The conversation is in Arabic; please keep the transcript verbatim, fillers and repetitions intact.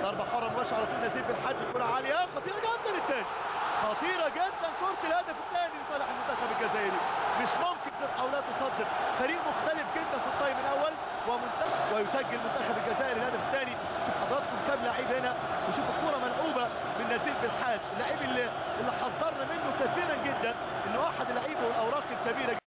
ضربه حره مباشره على طول نزيل بالحاج، الكره عاليه خطيره جدا الثاني، خطيره جدا كره الهدف الثاني لصالح المنتخب الجزائري. مش ممكن او لا تصدق، فريق مختلف جدا في التايم الاول ومنتخب ويسجل منتخب الجزائر الهدف الثاني. شوف حضراتكم كام لعيب هنا، وشوف الكره ملعوبه من نزيل بالحاج، اللعيب اللي اللي حذرنا منه كثيرا جدا انه احد اللعيبه والاوراق الكبيره.